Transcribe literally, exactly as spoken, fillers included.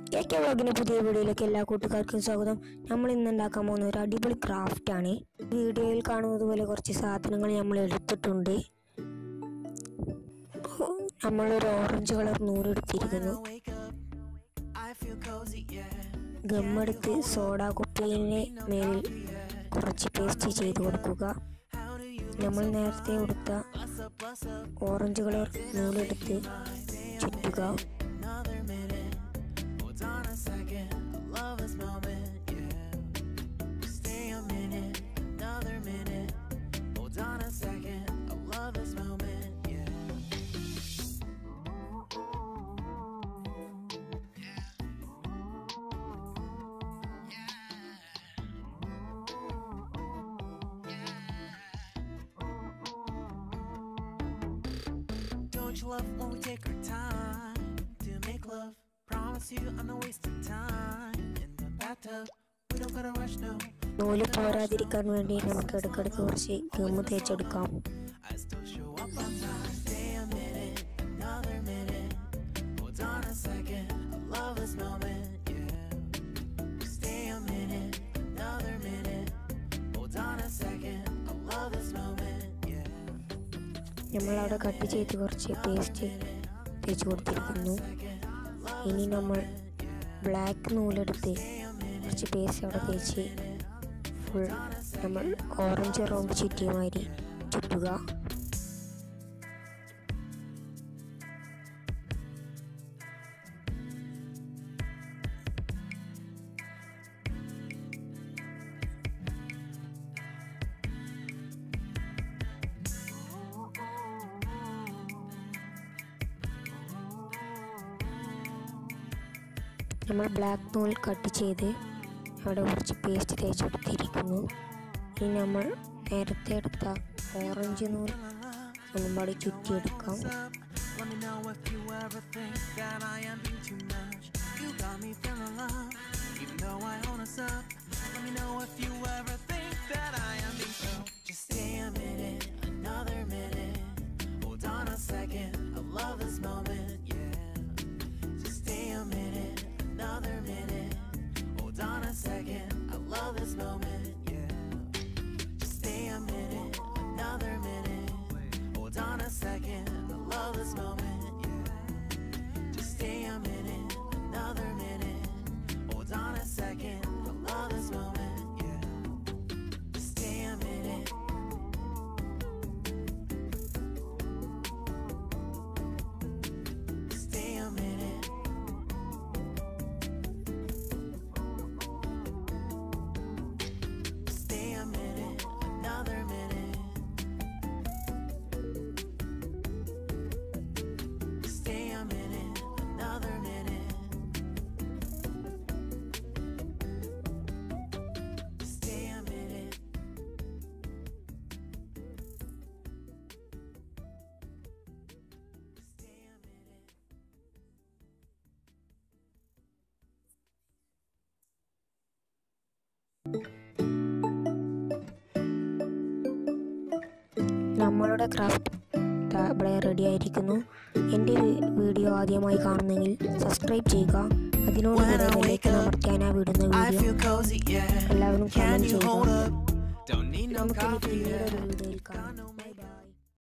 ഏറ്റ വ്ളോഗിൻ്റെ പുതിയ വീഡിയോയിലേക്ക് എല്ലാ കൂട്ടുകാർക്കും സ്വാഗതം. നമ്മൾ ഇന്ന് ഉണ്ടാക്കാൻ പോകുന്ന ഒരു അടിപൊളി ക്രാഫ്റ്റ് ആണ്. വീഡിയോയിൽ കാണുന്നത് പോലെ കുറച്ച് സാധനങ്ങൾ നമ്മൾ എടുത്തിട്ടുണ്ട്. നമ്മളൊരു ഓറഞ്ച് കളർ നൂലെടുത്തിരിക്കുന്നു. ഗമ്മെടുത്ത് സോഡ കുപ്പിയിലെ മേലിൽ കുറച്ച് പേസ്റ്റ് ചെയ്ത് കൊടുക്കുക. നമ്മൾ നേരത്തെ കൊടുത്ത ഓറഞ്ച് കളർ നൂലെടുത്ത് ചുറ്റുക. Don't you love when we take our time to make love? Promise you I'm not wasting time in the bathtub. We don't gotta rush no. നൂല് പോരാതിരിക്കാൻ വേണ്ടി നമുക്ക് ഇടയ്ക്കിടയ്ക്ക് കുറച്ച് ഗമ്മ് തേച്ചെടുക്കാം. I still show up on time. Stay a minute, another minute. Hold on a second, I love this moment, yeah. Stay a minute, another minute. Hold on a second, I love this moment, yeah. നമ്മളവിടെ cut ചെയ്ത് കുറച്ച് paste തേച്ച് കൊടുത്തിരിക്കുന്നു. ഇനി നമ്മൾ black നൂലെടുത്ത് കുറച്ച് paste അവിടെ തേച്ച് ഫുൾ നമ്മൾ ഓറഞ്ച് റൗണ്ട് ചുറ്റിയ മാതിരി ചുറ്റുക. നമ്മൾ ബ്ലാക്ക് നൂൽ കട്ട് ചെയ്ത് അവിടെ കുറച്ച് പേസ്റ്റ് തേച്ച് കൊടുത്തിരിക്കുന്നു. ഇനി നമ്മൾ നേരത്തെ എടുത്ത ഓറഞ്ച് നൂൽ ഒന്നും പാടി ചുറ്റിയെടുക്കാം. Let me know if you ever think that I am being too much. You got me feeling love, even though I own us up. Let me know if you ever think that I am being so. Just stay a minute, another minute. Hold on a second, I love this moment, yeah. Just stay a minute, another minute. Hold on a second, I love this moment, yeah. Just stay a minute, another minute. Hold on a second, I love this moment, yeah. Just stay a minute, another minute. Hold on a second, I love this moment, yeah. Just stay a minute. Stay a minute. Stay a minute, another minute. Stay a minute, another minute. Stay a minute. Stay a minute. നമ്മളുടെ craft ഇവിടെ ready ആയിരിക്കുന്നു. എൻ്റെ video ആദ്യമായി കാണുന്നെങ്കിൽ subscribe ചെയ്യുക. അതിനോട് bell icon അമർത്തിയാൽ ഞാൻ വിടുന്ന I video feel cozy, yeah. എല്ലാവരും Can കമൻറ്റ് you hold ചെയ്യുക. up? Don't need no നമുക്ക് coffee, പിന്നീട് yeah. ഒരു വീഡിയോയിൽ Got കാണാം. no